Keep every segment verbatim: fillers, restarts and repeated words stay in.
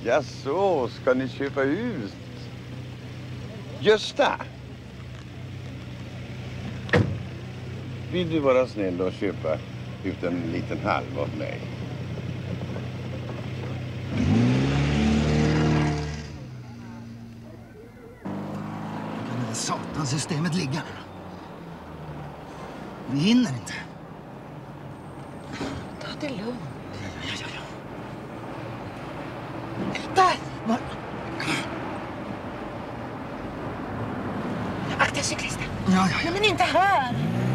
Ja, så ska ni köpa ut. Gösta! Vill du vara snäll och köpa ut en liten halv av mig? Kan det satansystemet ligga? Vi hinner inte. Ta det lugnt. Ja, ja, ja. Där! Var... Akta cyklisten. Ja, ja, ja. Nej, men inte här.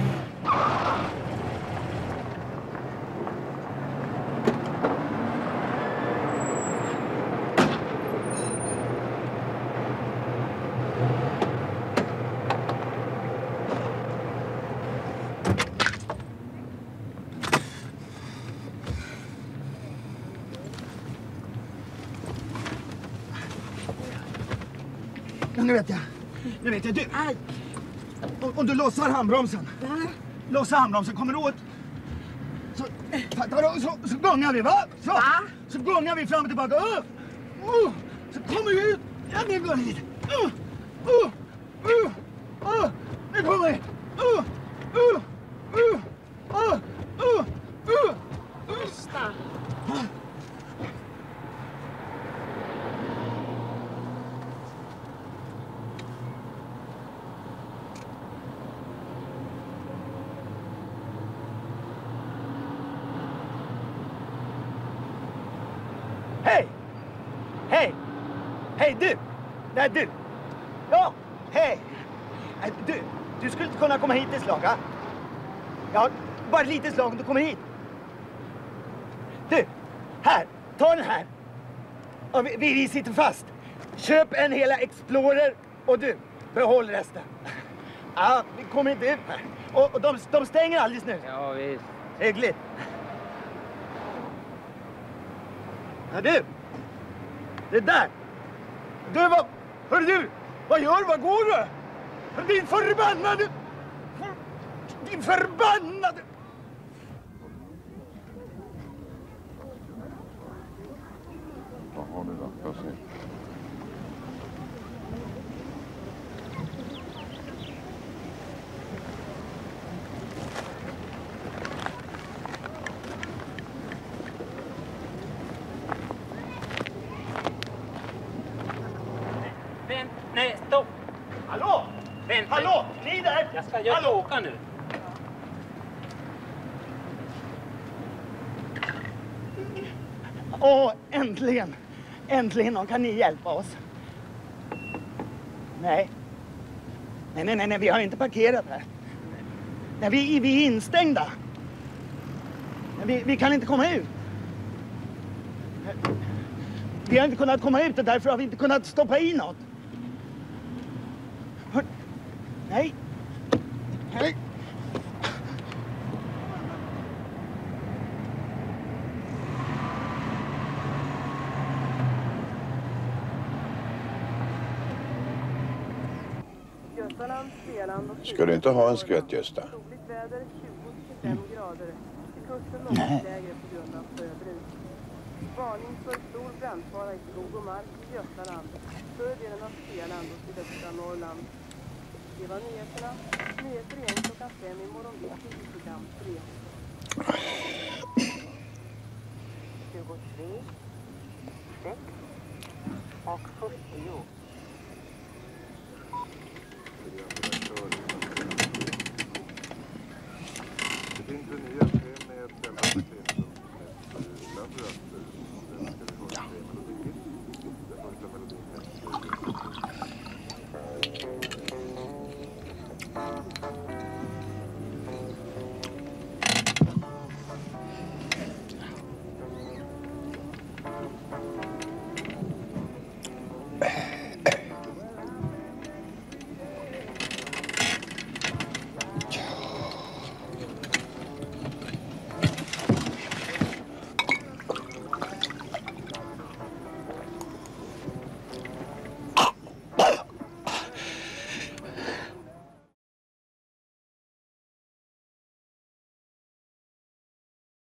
Ja, nu vet jag. Nu vet jag. Du. Aj. Om, om du lossar handbromsen. Ja. Lossar handbromsen. Kommer du åt? Så, så, så, så gungar vi, va? Så, Va? så gungar vi fram och tillbaka. Uh, uh, så kommer vi ut. Ja, nu går vi. Uh, uh, uh, uh, nu kommer vi. Uh, uh, uh, uh, uh, uh, uh. Tysta. Hej! Hej! Hej, du! Det är du! Ja, hej! Äh, Du, du skulle inte kunna komma hit ett slag, va? Ja, bara ett litet slag om du kommer hit. Du, här! Ta den här! Ja, vi, vi sitter fast. Köp en hela Explorer och du, behåll resten. Ja, vi kommer inte ut här. Och, och de, de stänger alldeles nu. Ja, visst. Hyggligt. Ja, du! Det där! Du, vad... Hör du! Vad gör du? Vad går du? Din förbannade... Din förbannade... Vad har du då? Får se. Vänt, nej, stopp! Hallå! Vänt! Hallå! Ni där! Jag ska, jag ska Hallå! åka nu. Åh, äntligen! Äntligen kan ni hjälpa oss. Nej. Nej, nej, nej, nej, vi har inte parkerat här. Nej, vi, vi är instängda. Nej, vi, vi kan inte komma ut. Vi har inte kunnat komma ut och därför har vi inte kunnat stoppa i något. Hör... Nej. Nej. Ska du inte ha en skvätt, Gösta? Mm. Nej. Varning för stor brandfara i skog och mark i Götaland, större delen av Svealand och sydöstra Norrland. Det var nyheterna. Nyheter igen klockan fem i morgon bitti i program tre. tjugotre, sex och fyrtio. Det finns en ny med denna